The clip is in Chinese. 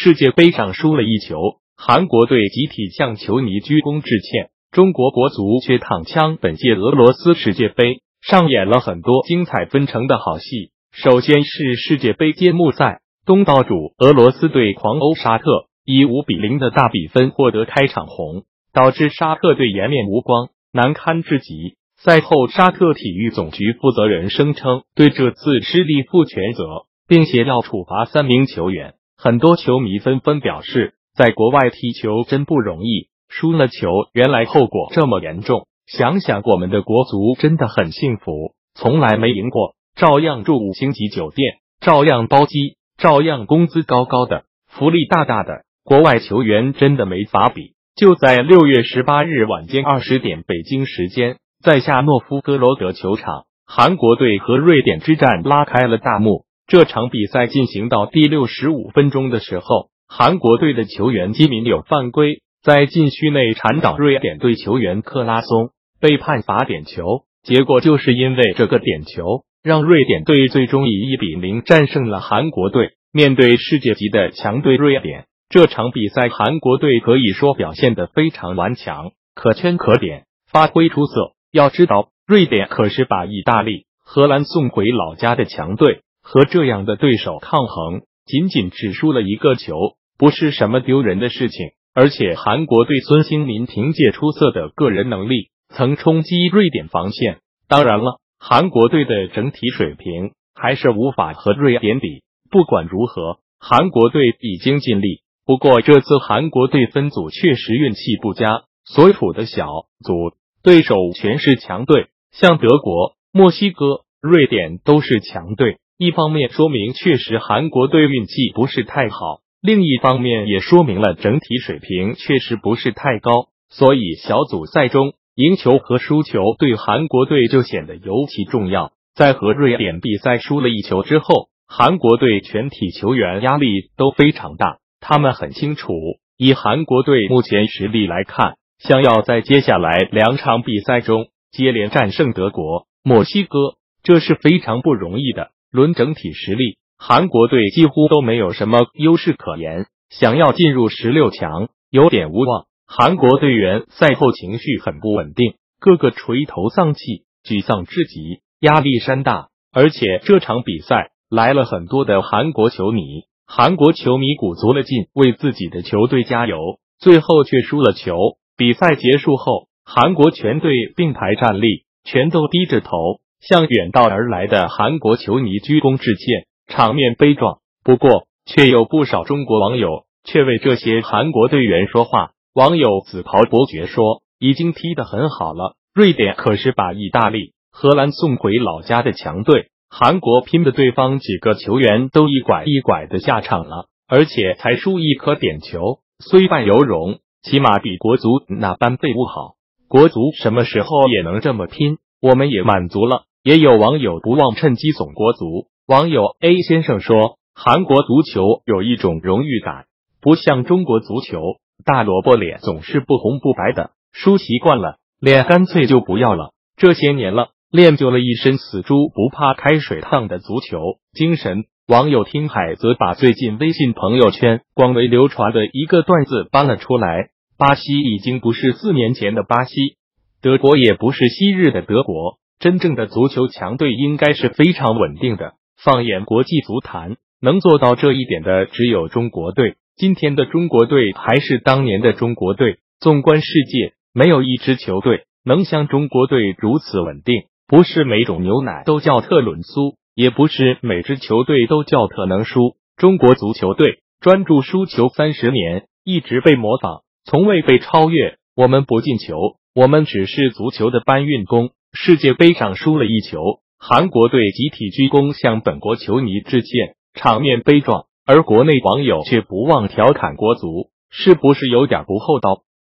世界杯上输了一球，韩国队集体向球迷鞠躬致歉，中国国足却躺枪。本届俄罗斯世界杯上演了很多精彩纷呈的好戏。首先是世界杯揭幕赛，东道主俄罗斯队狂殴沙特，以5-0的大比分获得开场红，导致沙特队颜面无光，难堪至极。赛后，沙特体育总局负责人声称对这次失利负全责，并且要处罚3名球员。很多球迷纷纷表示，在国外踢球真不容易，输了球原来后果这么严重。想想我们的国足真的很幸福，从来没赢过，照样住5星级酒店，照样包机，照样工资高高的，福利大大的，国外球员真的没法比。就在6月18日晚间20点北京时间，在夏诺夫哥罗德球场，韩国队和瑞典之战拉开了大幕。这场比赛进行到第65分钟的时候，韩国队的球员基民有犯规，在禁区内铲倒瑞典队球员克拉松，被判罚点球。结果就是因为这个点球，让瑞典队最终以1-0战胜了韩国队。面对世界级的强队瑞典，这场比赛韩国队可以说表现得非常顽强，可圈可点，发挥出色。要知道，瑞典可是把意大利、荷兰送回老家的强队，和这样的对手抗衡，仅仅只输了1个球，不是什么丢人的事情。而且韩国队孙兴民凭借出色的个人能力，曾冲击瑞典防线。当然了，韩国队的整体水平还是无法和瑞典比。不管如何，韩国队已经尽力。不过这次韩国队分组确实运气不佳，所处的小组对手全是强队，像德国、墨西哥、瑞典都是强队。一方面说明确实韩国队运气不是太好，另一方面也说明了整体水平确实不是太高。所以小组赛中赢球和输球对韩国队就显得尤其重要。在和瑞典比赛输了1球之后，韩国队全体球员压力都非常大，他们很清楚，以韩国队目前实力来看，想要在接下来2场比赛中接连战胜德国、墨西哥，这是非常不容易的。论整体实力，韩国队几乎都没有什么优势可言，想要进入16强有点无望。韩国队员赛后情绪很不稳定，个个垂头丧气，沮丧至极，压力山大。而且这场比赛来了很多的韩国球迷，韩国球迷鼓足了劲为自己的球队加油，最后却输了球。比赛结束后，韩国全队并排站立，全都低着头向远道而来的韩国球迷鞠躬致歉，场面悲壮。不过却有不少中国网友却为这些韩国队员说话。网友紫袍伯爵说，已经踢得很好了，瑞典可是把意大利、荷兰送回老家的强队，韩国拼的对方几个球员都一拐一拐的下场了，而且才输1颗点球，虽败犹荣，起码比国足那般废物好。国足什么时候也能这么拼，我们也满足了。也有网友不忘趁机总国足，网友 A 先生说，韩国足球有一种荣誉感，不像中国足球，大萝卜脸总是不红不白的，输习惯了，脸干脆就不要了。这些年了，练就了一身死猪不怕开水烫的足球精神。网友听海则把最近微信朋友圈广为流传的一个段子搬了出来，巴西已经不是4年前的巴西，德国也不是昔日的德国，真正的足球强队应该是非常稳定的。放眼国际足坛，能做到这一点的只有中国队。今天的中国队还是当年的中国队。纵观世界，没有一支球队能像中国队如此稳定。不是每种牛奶都叫特仑苏，也不是每支球队都叫特能输。中国足球队专注输球30年，一直被模仿，从未被超越。我们不进球，我们只是足球的搬运工。世界杯上输了1球，韩国队集体鞠躬向本国球迷致歉，场面悲壮。而国内网友却不忘调侃国足，是不是有点不厚道？